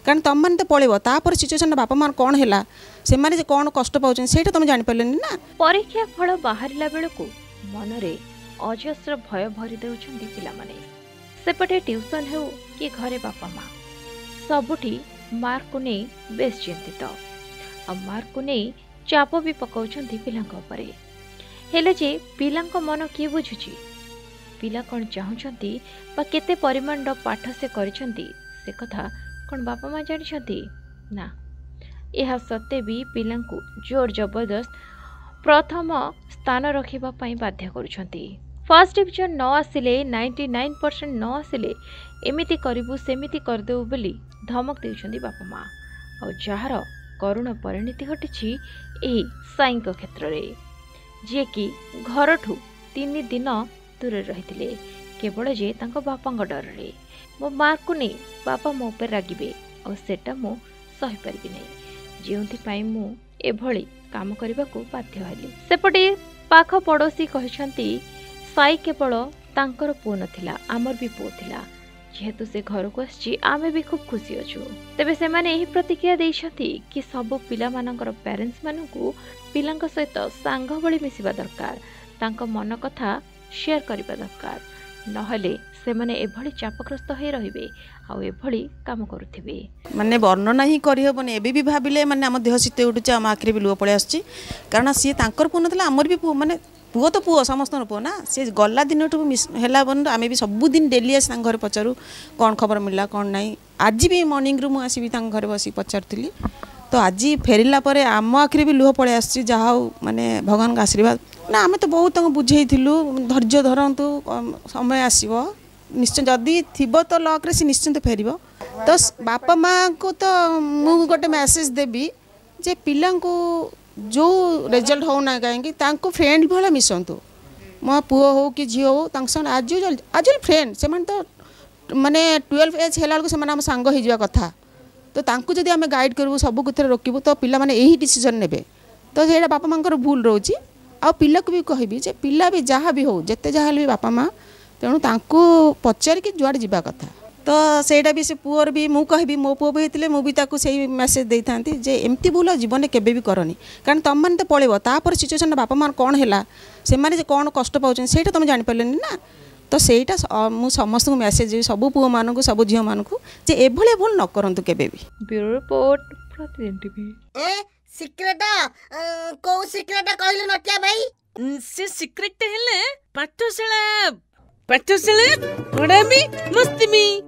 कारण तुम मैंने तो पलैब तापर सिचुएसन बापा मार कौन है से मैंने कौन कष्ट पाँच से तुम जापर ना। परीक्षा फल बाहरिला बेलू मनरे अजस्र भय भरी देउछन्ति पिलामाने। सेपटे ट्यूशन हेउ कि घरे बापा माँ सबुठी मार्क को नहीं बेस चिंतित आ मार्क को नहीं चाप भी पकाउछन्ति पिलांक उपरे। हेले जे पिलांक मन किए बुझुची पिला कौन चाहुछन्ति बा केते परिमाण पाठ से करिछन्ति से कथा कौन बापा माँ जानिछन्ति ना। यह सत्ते भी पिलांकु जोर जबरदस्त प्रथम स्थान रखिबा पई बाध्य करुछन्ति। फर्स्ट डिविजन न आसिले 99% न आसिले एमिति करिबु सेमिति करदेउ बोली धमक देउछन्ति बापा माँ। और जार करुण परिणति घटिछि एही साईंक क्षेत्र रे जे कि घरठू 3 दिन दूर रहिथिले केवल जे तांको बापांग डर रे। मो मार्क को नहीं बापा मो पर रागिबे और सेटा मो सही परिबि नै जेउथि पई मु एभली काम करबा को बाध्य हली। सेपटे पाख पड़ोसी कहिसंती साई केवल तांकर पुओ नथिला आमर भी पुओ थिला जेहेतु से घर को आछि आमे भी खूब खुशी अछु। तेबे से माने एही प्रतिक्रिया देइछंती कि सब पिला मानकर पेरेंट्स मानकू पिलांक सहित सांग भली मिसिबा दरकार तांको मन कथा शेयर करबा दरकार नहले से माने एभली चापग्रस्त होई रहिबे आ एभली काम करुथिबे। माने वर्णना ही करहबने एबे भी भाबिले माने हम देह शीत उठुचे आम आखिरे भी लुह पळे आछि कारण सी तांकर पुओ नथला आमर भी पुओ माने पुओ तो पुओ समस्त पुओ ना से गला दिन है बन आम भी सबुदिन डेली आस घर पचारू कौन खबर मिलला कौन नाई। आज भी मॉर्निंग रू मुझे घर बस पचारूली तो आज फेरला पर आम आखिरे भी लुह पळे आछि जहा माने भगवान का आशीर्वाद ना आम तो बहुत बुझेइथिलु धैर्य धरतु समय आसीबो निश्चय जदि थिबो तो लक रे सी निश्चिंत फेरिबो। तो बापा माँ को तो मु गोटे मेसेज देबी जे पिला को जो रिजल्ट हो ना कहीं फ्रेंड भाया मिसतु मो पुओ हो कि झील हो आज आज फ्रेंड से तो माने 12 एज है आम सांग हो कथा तो तांको जदि आम गाइड करूँ सब कुछ रोकबू तो पिला माने यही डिसीजन नेबे तो ये बापा माँ भूल रोचे आ पिला को भी कहबी जे पिला भी जहाँ भी हो जिते जहाँ भी बापा माँ तेणु तांको पचार कि जुआड़े जावा कथा तो सेटा भी से पुअर भी मु कहबी मो पुओ भी होते मुझे ताको से मेसेज दे था जे एमती भूल जीवन में केबे भी करनी कारण तुम मैंने तो पलैब तापर सिचुएसन बापा माँ कौन है से मैंने कौन कष्ट पाँच से तुम जापर ना। तो सेटा मु समस्त मेसेज देवी सब पुओ मानू सब झील मानू जे एभले भूल न करूँ केबे भी। ब्यूरो रिपोर्ट प्रतिदिन टीवी। सिक्रेट को सिक्रेट कहले नटिया भाई से सिक्रेट हेले पाठशाला पढ़ामी मस्ती में